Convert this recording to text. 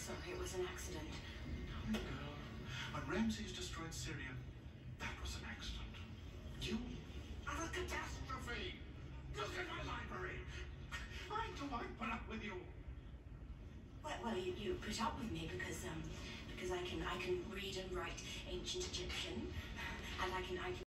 sorry, it was an accident. No. When Ramses destroyed Syria, that was an accident. You are a catastrophe! Look at my library! Why do I put up with you? Well, you put up with me because I can read and write ancient Egyptian, and I can